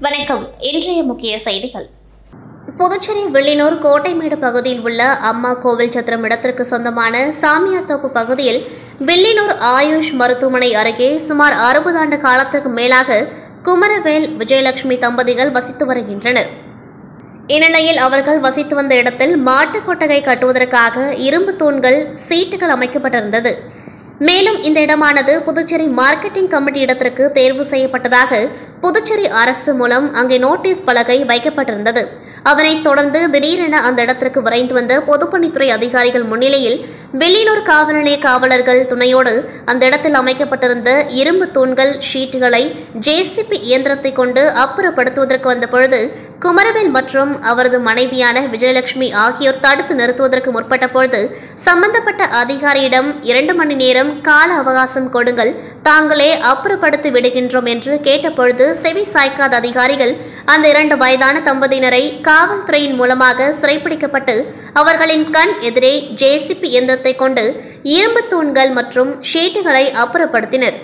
வணக்கம். இன்றைய முக்கிய செய்திகள். புதுச்சேரி வில்லியனூர் கோட்டைமேடு பகுதியில் உள்ள அம்மா கோவில் சத்திரம் இடத்திற்கு சொந்தமான சாமியார் தோப்பு பகுதியில் வில்லியனூர் ஆயுஷ் மருத்துவமனை அருகே சுமார் 60 ஆண்டு காலத்திற்கு மேலாக குமரவேல் விஜயலட்சுமி தம்பதிகள் வசித்து வருகின்றனர். இந்நிலையில் அவர்கள் வசித்து வந்த இடத்தில் மாட்டுக் கொட்டகை கட்டுவதற்காக இரும்பு தூண்கள், சீட்டுகள் அமைக்கப்பட்டிருந்தது. மேலும் இந்த இடமானது புதுச்சேரி மார்க்கெட்டிங் கமிட்டி இடத்திற்கு தேர்வு செய்யப்பட்டதாக புதுச்சேரி அரசு மூலம் அங்கே நோட்டீஸ் பலகை வைக்கப்பட்டிருந்தது. அதனைத் தொடர்ந்து திடீரென அந்த இடத்திற்கு விரைந்து வந்த பொதுப்பணித்துறை அதிகாரிகள் முன்னிலையில் வில்லியனூர் காவல் நிலைய காவலர்கள் துணையோடு அந்த இடத்தில் அமைக்கப்பட்டிருந்த இரும்பு தூண்கள், ஷீட்டுகளை ஜேசிபி இயந்திரத்தை கொண்டு அப்புறப்படுத்துவதற்கு வந்த பொழுது குமரவேல் மற்றும் அவரது மனைவியான விஜயலட்சுமி ஆகியோர் தடுத்து நிறுத்துவதற்கு முற்பட்ட பொழுது சம்பந்தப்பட்ட அதிகாரியிடம் 2 மணி நேரம் கால அவகாசம் கொடுங்கள், தாங்களே அப்புறப்படுத்தி விடுகின்றோம் என்று கேட்டபொழுது செவி சாய்க்காத அதிகாரிகள் அந்த 2 வயதான தம்பதியினரை காவல்துறையின் மூலமாக சிறைப்பிடிக்கப்பட்டு அவர்களின் கண் எதிரே ஜேசிபி இயந்திரத்தை கொண்டு இரும்பு தூண்கள் மற்றும் ஷீட்டுகளை அப்புறப்படுத்தினர்.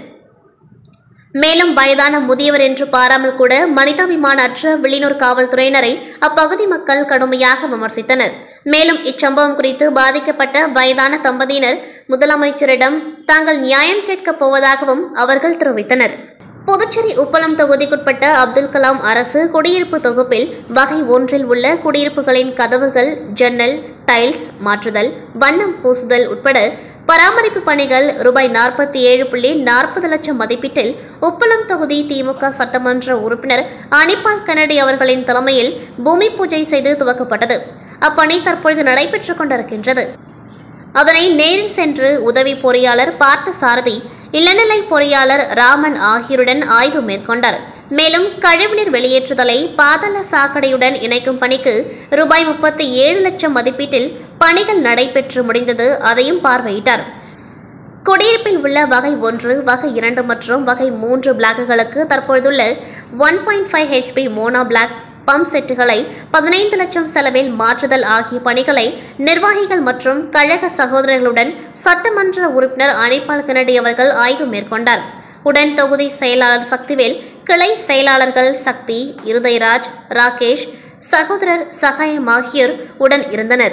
மேலும் வயதான முதியவர் என்று பாராமல் கூட மனிதாபிமான அற்ற வில்லியனூர் காவல்துறையினரை அப்பகுதி மக்கள் கடுமையாக விமர்சித்தனர். மேலும் இச்சம்பவம் குறித்து பாதிக்கப்பட்ட வயதான தம்பதியினர் முதலமைச்சரிடம் தாங்கள் நியாயம் கேட்கப் போவதாகவும் அவர்கள் தெரிவித்தனர். புதுச்சேரி உப்பளம் தொகுதிக்குட்பட்ட அப்துல் கலாம் அரசு குடியிருப்பு தொகுப்பில் வகை 1 உள்ள குடியிருப்புகளின் கதவுகள், ஜன்னல், டைல்ஸ் மாற்றுதல், வண்ணம் பூசுதல் உட்பட பராமரிப்பு பணிகள் ரூபாய் 47.40 லட்சம் மதிப்பீட்டில் உப்பளம் தொகுதி திமுக சட்டமன்ற உறுப்பினர் அனிபால் கென்னடி அவர்களின் தலைமையில் பூமி பூஜை செய்து துவக்கப்பட்டது. அப்பணி தற்பொழுது நடைபெற்றுக் கொண்டிருக்கின்றது. அதனை நேரில் சென்று உதவி பொறியாளர் பார்த்தசாரதி, இளநிலை பொறியாளர் ராமன் ஆகியோருடன் ஆய்வு மேற்கொண்டார். மேலும் கழிவுநீர் வெளியேற்றுதலை பாதாள சாக்கடையுடன் இணைக்கும் பணிக்கு ரூபாய் 37 லட்சம் மதிப்பீட்டில் பணிகள் நடைபெற்று முடிந்தது. அதையும் பார்வையிட்டார். குடியிருப்பில் உள்ள வகை 1, வகை 2 மற்றும் வகை 3 பிளாக்குகளுக்கு தற்பொழுதுள்ள 1.5 HP மோனோ பிளாக் பம்ப் செட்டுகளை 15 லட்சம் செலவில் மாற்றுதல் ஆகிய பணிகளை நிர்வாகிகள் மற்றும் கழக சகோதரர்களுடன் சட்டமன்ற உறுப்பினர் அனிபால் கென்னடி அவர்கள் ஆய்வு மேற்கொண்டார். உடன் தொகுதி செயலாளர் சக்திவேல், கிளை செயலாளர்கள் சக்தி, இருதயராஜ், ராகேஷ், சகோதரர் சகாயம் ஆகியோர் உடன் இருந்தனர்.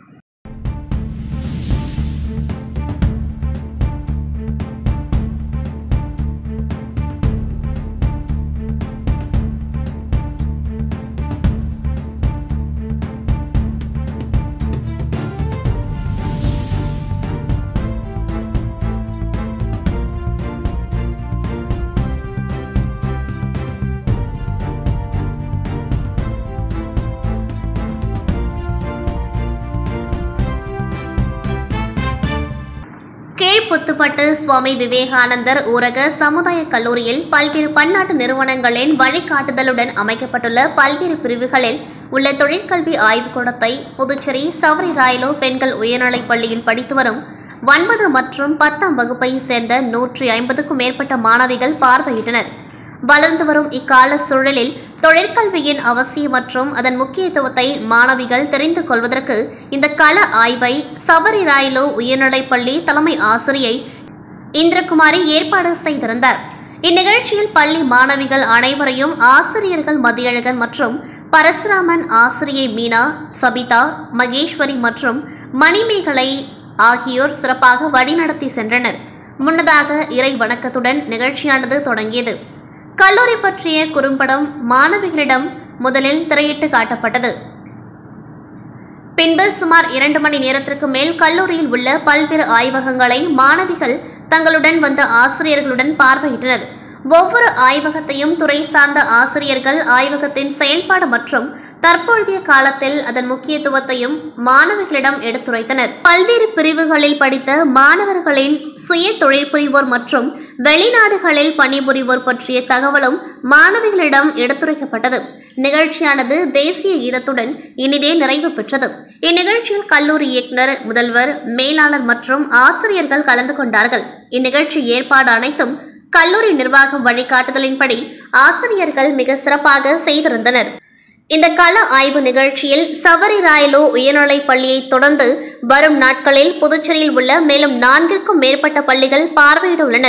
கீழ்புத்துப்பட்டு சுவாமி விவேகானந்தர் ஊரக சமுதாய கல்லூரியில் பல்வேறு பன்னாட்டு நிறுவனங்களின் வழிகாட்டுதலுடன் அமைக்கப்பட்டுள்ள பல்வேறு பிரிவுகளில் உள்ள தொழிற்கல்வி ஆய்வுக்கூடத்தை புதுச்சேரி சவரி ராயலோ பெண்கள் உயர்நிலைப் பள்ளியில் படித்து வரும் 9 மற்றும் 10ஆம் வகுப்பை சேர்ந்த 150க்கும் மேற்பட்ட மாணவிகள் பார்வையிட்டனர். வளர்ந்து வரும் இக்கால சூழலில் தொழிற்கல்வியின் அவசியம் மற்றும் அதன் முக்கியத்துவத்தை மாணவிகள் தெரிந்து கொள்வதற்கு இந்த கள ஆய்வை சவரி ராயலோ உயர்நிலைப் பள்ளி தலைமை ஆசிரியை இந்திரகுமாரி ஏற்பாடு செய்திருந்தார். இந்நிகழ்ச்சியில் பள்ளி மாணவிகள் அனைவரையும் ஆசிரியர்கள் மதியழகன் மற்றும் பரசுராமன், ஆசிரியை மீனா, சபிதா, மகேஸ்வரி மற்றும் மணிமேகலை ஆகியோர் சிறப்பாக வழிநடத்தி சென்றனர். முன்னதாக இறை வணக்கத்துடன் நிகழ்ச்சியானது தொடங்கியது. கல்லூரி பற்றிய குறும்படம் மாணவிகளிடம் முதலில் திரையிட்டு காட்டப்பட்டது. பின்பு சுமார் 2 மணி நேரத்திற்கு மேல் கல்லூரியில் உள்ள பல்வேறு ஆய்வகங்களை மாணவிகள் தங்களுடன் வந்த ஆசிரியர்களுடன் பார்வையிட்டனர். ஒவ்வொரு ஆய்வகத்தையும் துறை சார்ந்த ஆசிரியர்கள் ஆய்வகத்தின் செயல்பாடு மற்றும் தற்பொழுதைய காலத்தில் அதன் முக்கியத்துவத்தையும் மாணவிகளிடம் எடுத்துரைத்தனர். பல்வேறு பிரிவுகளில் படித்த மாணவர்களின் சுய தொழில் புரிவோர் மற்றும் வெளிநாடுகளில் பணிபுரிவோர் பற்றிய தகவலும் மாணவிகளிடம் எடுத்துரைக்கப்பட்டது. நிகழ்ச்சியானது தேசிய கீதத்துடன் இனிதே நிறைவு பெற்றது. இந்நிகழ்ச்சியில் கல்லூரி இயக்குனர், முதல்வர், மேலாளர் மற்றும் ஆசிரியர்கள் கலந்து கொண்டார்கள். இந்நிகழ்ச்சி ஏற்பாடு அனைத்தும் கல்லூரி நிர்வாகம் வழிகாட்டுதலின்படி ஆசிரியர்கள் மிக சிறப்பாக செய்திருந்தனர். இந்த கள ஆய்வு நிகழ்ச்சியில் சவரி ராயலோ உயர்நிலைப் பள்ளியை தொடர்ந்து வரும் நாட்களில் புதுச்சேரியில் உள்ள மேலும் 4க்கும் மேற்பட்ட பள்ளிகள் பார்வையிட உள்ளனர்.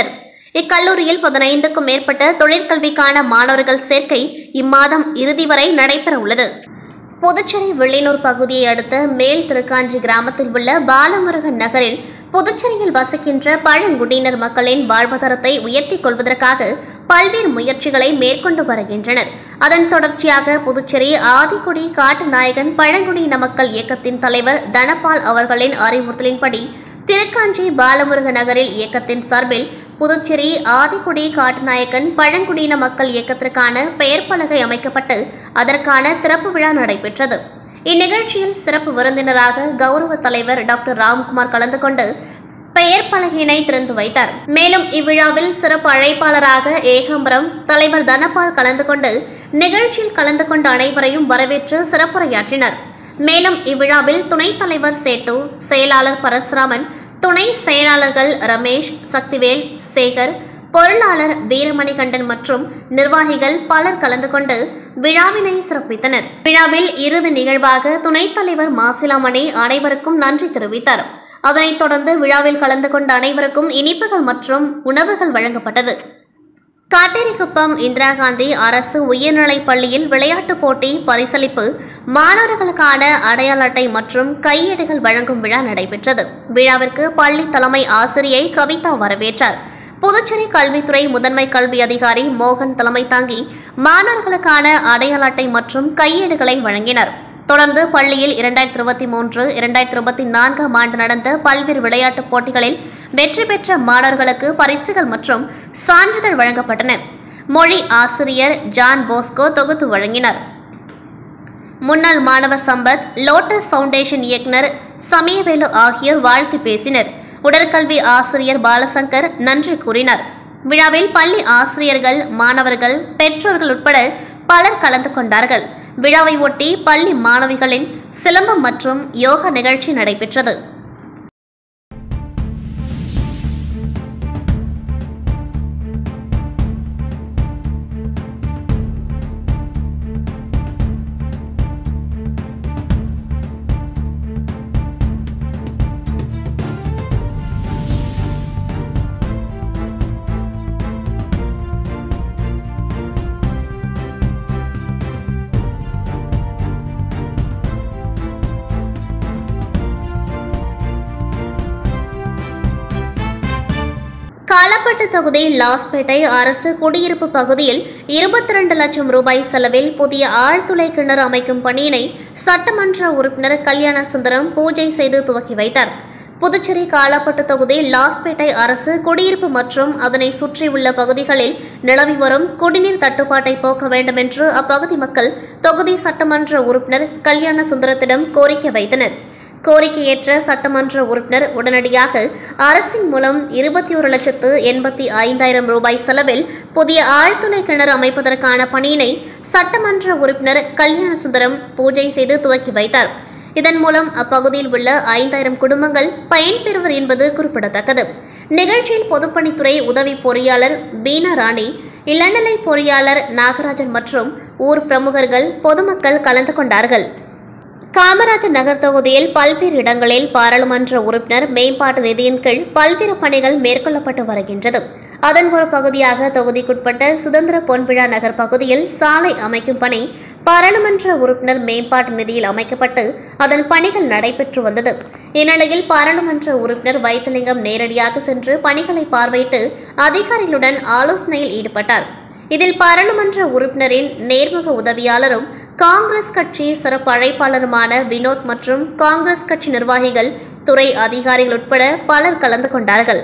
இக்கல்லூரியில் 15க்கும் மேற்பட்ட தொழிற்கல்விக்கான மாணவர்கள் சேர்க்கை இம்மாதம் இறுதி வரை நடைபெற உள்ளது. புதுச்சேரி வில்லியனூர் பகுதியை அடுத்த மேல் திருக்காஞ்சி கிராமத்தில் உள்ள பாலமுருகன் நகரில் புதுச்சேரியில் வசிக்கின்ற பழங்குடியினர் மக்களின் வாழ்வாதாரத்தை உயர்த்திக் கொள்வதற்காக பல்வேறு முயற்சிகளை மேற்கொண்டு வருகின்றனர். அதன் தொடர்ச்சியாக புதுச்சேரி ஆதிக்குடி காட்டுநாயகன் பழங்குடியின மக்கள் இயக்கத்தின் தலைவர் தனபால் அவர்களின் அறிவுறுத்தலின்படி திருக்காஞ்சி பாலமுருக நகரில் இயக்கத்தின் சார்பில் புதுச்சேரி ஆதிக்குடி காட்டுநாயக்கன் பழங்குடியின மக்கள் இயக்கத்திற்கான பெயர் பலகை அமைக்கப்பட்டு அதற்கான திறப்பு விழா நடைபெற்றது. இந்நிகழ்ச்சியில் சிறப்பு விருந்தினராக கௌரவ தலைவர் டாக்டர் ராம்குமார் கலந்து கொண்டு பெயர் பலகையினை திறந்து வைத்தார். மேலும் இவ்விழாவில் சிறப்பு அழைப்பாளராக ஏகாம்பரம் தலைவர் தனபால் கலந்து கொண்டு நிகழ்ச்சியில் கலந்து கொண்ட அனைவரையும் வரவேற்று சிறப்புரையாற்றினர். மேலும் இவ்விழாவில் துணைத் தலைவர் சேட்டு, செயலாளர் பரசுராமன், துணை செயலாளர்கள் ரமேஷ், சக்திவேல், சேகர், பொருளாளர் வீரமணிகண்டன் மற்றும் நிர்வாகிகள் பலர் கலந்து கொண்டு விழாவினை சிறப்பித்தனர். விழாவில் இறுதி நிகழ்வாக துணைத் தலைவர் மாசிலாமணி அனைவருக்கும் நன்றி தெரிவித்தார். அதனைத் தொடர்ந்து விழாவில் கலந்து கொண்ட அனைவருக்கும் இனிப்புகள் மற்றும் உணவுகள் வழங்கப்பட்டது. காட்டேரிக்குப்பம் இந்திரா காந்தி அரசு உயர்நிலைப் பள்ளியில் விளையாட்டுப் போட்டி, பரிசளிப்பு, மாணவர்களுக்கான அடையாள அட்டை மற்றும் கையேடுகள் வழங்கும் விழா நடைபெற்றது. விழாவிற்கு பள்ளி தலைமை ஆசிரியை கவிதா வரவேற்றார். புதுச்சேரி கல்வித்துறை முதன்மை கல்வி அதிகாரி மோகன் தலைமை தாங்கி மாணவர்களுக்கான அடையாள அட்டை மற்றும் கையேடுகளை வழங்கினர். தொடர்ந்து பள்ளியில் 2023-2024 ஆண்டு நடந்த பல்வேறு விளையாட்டுப் போட்டிகளில் வெற்றி பெற்ற மாணவர்களுக்கு பரிசுகள் மற்றும் சான்றிதழ் வழங்கப்பட்டன. மொழி ஆசிரியர் ஜான் போஸ்கோ தொகுத்து வழங்கினார். முன்னாள் மாணவர் சம்பத், லோட்டஸ் ஃபவுண்டேஷன் இயக்குனர் சமயவேலு ஆகியோர் வாழ்த்து பேசினர். உடற்கல்வி ஆசிரியர் பாலசங்கர் நன்றி கூறினார். விழாவில் பள்ளி ஆசிரியர்கள், மாணவர்கள், பெற்றோர்கள் உட்பட பலர் கலந்து கொண்டார்கள். விழாவை ஒட்டி பள்ளி மாணவிகளின் சிலம்பம் மற்றும் யோகா நிகழ்ச்சி நடைபெற்றது. காலப்பட்டு தொகுதி லாஸ்பேட்டை அரசு குடியிருப்பு பகுதியில் 22 லட்சம் ரூபாய் செலவில் புதிய ஆழ்துளை கிணறு அமைக்கும் பணியினை சட்டமன்ற உறுப்பினர் கல்யாண சுந்தரம் பூஜை செய்து துவக்கி வைத்தார். புதுச்சேரி காலப்பட்டு தொகுதி லாஸ்பேட்டை அரசு குடியிருப்பு மற்றும் அதனை சுற்றியுள்ள பகுதிகளில் நிலவி வரும் குடிநீர் தட்டுப்பாட்டை போக்க வேண்டும் என்று அப்பகுதி மக்கள் தொகுதி சட்டமன்ற உறுப்பினர் கல்யாண சுந்தரத்திடம் கோரிக்கை வைத்தனர். கோரிக்கையேற்ற சட்டமன்ற உறுப்பினர் உடனடியாக அரசின் மூலம் 21,85,000 ரூபாய் செலவில் புதிய ஆழ்துளை கிணறு அமைப்பதற்கான பணியினை சட்டமன்ற உறுப்பினர் கல்யாண சுந்தரம் பூஜை செய்து துவக்கி வைத்தார். இதன் மூலம் அப்பகுதியில் உள்ள 5,000 குடும்பங்கள் பயன்பெறுவர் என்பது குறிப்பிடத்தக்கது. நிகழ்ச்சியில் பொதுப்பணித்துறை உதவி பொறியாளர் பீனா ராணி, இளநிலை பொறியாளர் நாகராஜன் மற்றும் ஊர் பிரமுகர்கள், பொதுமக்கள் கலந்து கொண்டார்கள். காமராஜர் நகர் தொகுதியில் பல்வேறு இடங்களில் பாராளுமன்ற உறுப்பினர் மேம்பாட்டு நிதியின் கீழ் பல்வேறு பணிகள் மேற்கொள்ளப்பட்டு வருகின்றது. அதன் ஒரு பகுதியாக தொகுதிக்குட்பட்ட சுதந்திர பொன்விழா நகர் பகுதியில் சாலை அமைக்கும் பணி பாராளுமன்ற உறுப்பினர் மேம்பாட்டு நிதியில் அமைக்கப்பட்டு அதன் பணிகள் நடைபெற்று வந்தது. இந்நிலையில் பாராளுமன்ற உறுப்பினர் வைத்திலிங்கம் நேரடியாக சென்று பணிகளை பார்வையிட்டு அதிகாரிகளுடன் ஆலோசனையில் ஈடுபட்டார். இதில் பாராளுமன்ற உறுப்பினரின் நேர்முக உதவியாளரும் காங்கிரஸ் கட்சி சிறப்பு அழைப்பாளருமான வினோத் மற்றும் காங்கிரஸ் கட்சி நிர்வாகிகள், துறை அதிகாரிகள் உட்பட பலர் கலந்து கொண்டார்கள்.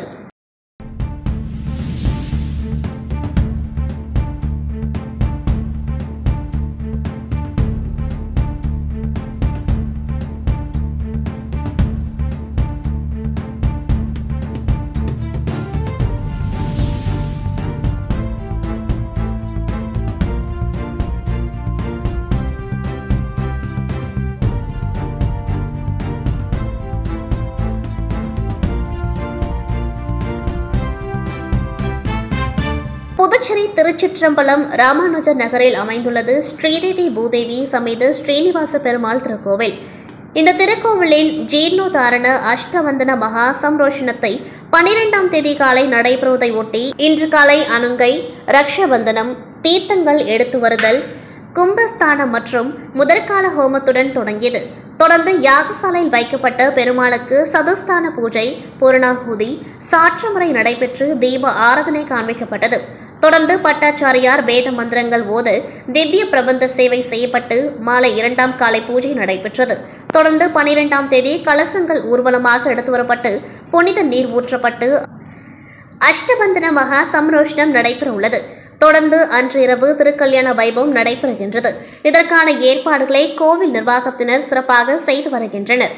புதுச்சேரி திருச்சிற்றம்பலம் ராமானுஜர் நகரில் அமைந்துள்ளது ஸ்ரீதேவி பூதேவி சமேத ஸ்ரீனிவாச பெருமாள் திருக்கோவில். இந்த திருக்கோவிலின் ஜீர்ணோதாரண அஷ்டவந்தன மகா சம்ரோஷணத்தை 12ஆம் தேதி காலை நடைபெறுவதை ஒட்டி இன்று காலை அனுங்கை, ரக்ஷபந்தனம், தீர்த்தங்கள் எடுத்து வருதல், கும்பஸ்தானம் மற்றும் முதற்கால ஹோமத்துடன் தொடங்கியது. தொடர்ந்து யாகசாலையில் வைக்கப்பட்ட பெருமாளுக்கு சதுஸ்தான பூஜை, பூரணாகுதி, சாற்றுமுறை நடைபெற்று தீப ஆராதனை காண்பிக்கப்பட்டது. தொடர்ந்து பட்டாச்சாரியார் வேத மந்திரங்கள் ஓத திவ்ய பிரபந்த சேவை செய்யப்பட்டு மாலை 2ஆம் காலை பூஜை நடைபெற்றது. தொடர்ந்து 12ஆம் தேதி கலசங்கள் ஊர்வலமாக எடுத்து வரப்பட்டு புனித நீர் ஊற்றப்பட்டு அஷ்டபந்தன மகா சம்ரோஷ்ணம் நடைபெற உள்ளது. தொடர்ந்து அன்று இரவு திருக்கல்யாண வைபவம் நடைபெறுகின்றது. இதற்கான ஏற்பாடுகளை கோவில் நிர்வாகத்தினர் சிறப்பாக செய்து வருகின்றனர்.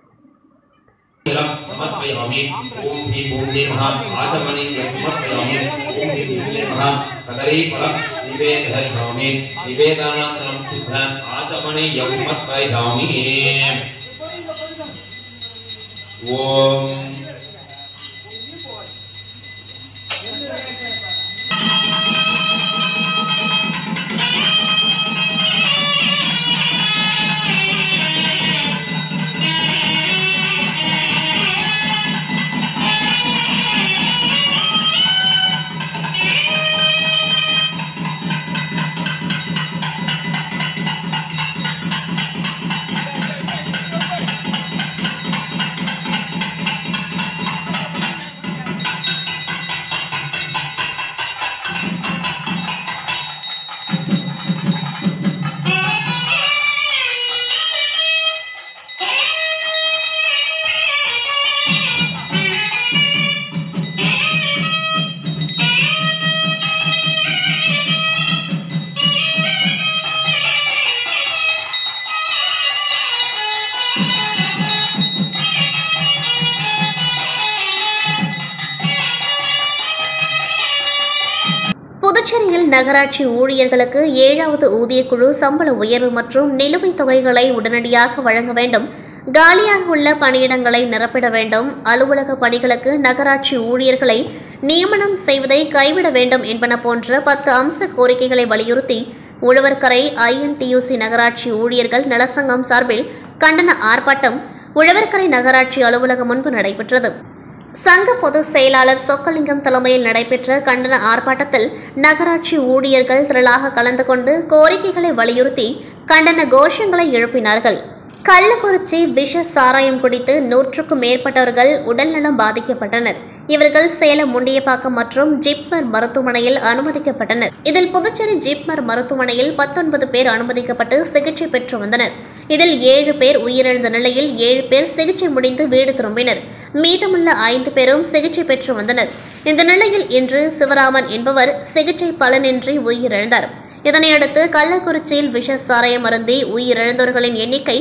புதுச்சேரியில் நகராட்சி ஊழியர்களுக்கு 7வது ஊதியக்குழு சம்பள உயர்வு மற்றும் நிலுவைத் தொகைகளை உடனடியாக வழங்க வேண்டும். காலியாக உள்ள பணியிடங்களை நிரப்பிட வேண்டும். அலுவலக பணிகளுக்கு நகராட்சி ஊழியர்களை நியமனம் செய்வதை கைவிட வேண்டும் என்பன போன்ற 10 அம்ச கோரிக்கைகளை வலியுறுத்தி உழவர்கரை INTUC நகராட்சி ஊழியர்கள் நலசங்கம் சார்பில் கண்டன ஆர்ப்பாட்டம் உழவர்கரை நகராட்சி அலுவலகம் முன்பு நடைபெற்றது. சங்க பொதுச் செயலாளர் சொக்கலிங்கம் தலைமையில் நடைபெற்ற கண்டன ஆர்ப்பாட்டத்தில் நகராட்சி ஊழியர்கள் திரளாக கலந்து கொண்டு கோரிக்கைகளை வலியுறுத்தி கண்டன கோஷங்களை எழுப்பினார்கள். கள்ளக்குறிச்சி விஷ சாராயம் குடித்து 100க்கும் மேற்பட்டவர்கள் உடல்நலம் பாதிக்கப்பட்டனர். இவர்கள் சேலம் முண்டியப்பாக்கம் மற்றும் ஜிப்மர் மருத்துவமனையில் அனுமதிக்கப்பட்டனர். இதில் புதுச்சேரி ஜிப்மர் மருத்துவமனையில் 19 பேர் அனுமதிக்கப்பட்டு சிகிச்சை பெற்று வந்தனர். இதில் 7 பேர் உயிரிழந்த நிலையில் 7 பேர் சிகிச்சை முடிந்து வீடு திரும்பினர். மீதமுள்ள 5 பேரும் சிகிச்சை பெற்று வந்தனர். இந்த நிலையில் இன்று சிவராமன் என்பவர் சிகிச்சை பலனின்றி உயிரிழந்தார். இதனையடுத்து கள்ளக்குறிச்சியில் விஷ சாராயம் அருந்தி உயிரிழந்தவர்களின் எண்ணிக்கை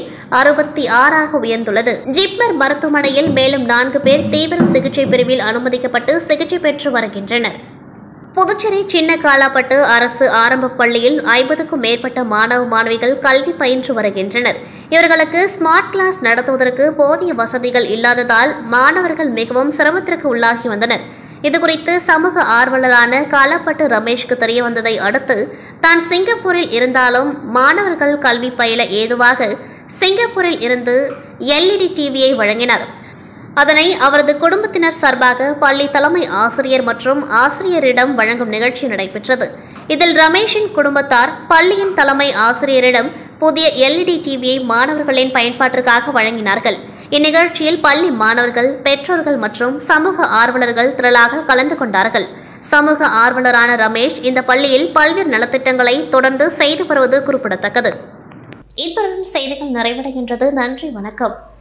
66ஆக உயர்ந்துள்ளது. ஜிப்மர் மருத்துவமனையில் மேலும் 4 பேர் தீவிர சிகிச்சை பிரிவில் அனுமதிக்கப்பட்டு சிகிச்சை பெற்று வருகின்றனர். புதுச்சேரி சின்ன காலாப்பட்டு அரசு ஆரம்ப பள்ளியில் 50க்கும் மேற்பட்ட மாணவ மாணவிகள் கல்வி பயின்று வருகின்றனர். இவர்களுக்கு ஸ்மார்ட் கிளாஸ் நடத்துவதற்கு போதிய வசதிகள் இல்லாததால் மாணவர்கள் மிகவும் சிரமத்திற்கு உள்ளாகி வந்தனர். இதுகுறித்து சமூக ஆர்வலரான காலாப்பட்டு ரமேஷ்க்கு தெரிய வந்ததை அடுத்து தான் சிங்கப்பூரில் இருந்தாலும் மாணவர்கள் கல்வி பயில ஏதுவாக சிங்கப்பூரில் இருந்து LED டிவியை வழங்கினார். அதனை அவரது குடும்பத்தினர் சார்பாக பள்ளி தலைமை ஆசிரியர் மற்றும் ஆசிரியரிடம் வழங்கும் நிகழ்ச்சி நடைபெற்றது. இதில் ரமேஷின் குடும்பத்தார் பள்ளியின் தலைமை ஆசிரியரிடம் புதிய LED டிவியை மாணவர்களின் பயன்பாட்டிற்காக வழங்கினார்கள். இந்நிகழ்ச்சியில் பள்ளி மாணவர்கள், பெற்றோர்கள் மற்றும் சமூக ஆர்வலர்கள் திரளாக கலந்து கொண்டார்கள். சமூக ஆர்வலரான ரமேஷ் இந்த பள்ளியில் பல்வேறு நலத்திட்டங்களை தொடர்ந்து செய்து வருவது குறிப்பிடத்தக்கது. இத்துடன் செய்திகள் நிறைவடைகின்றது. நன்றி, வணக்கம்.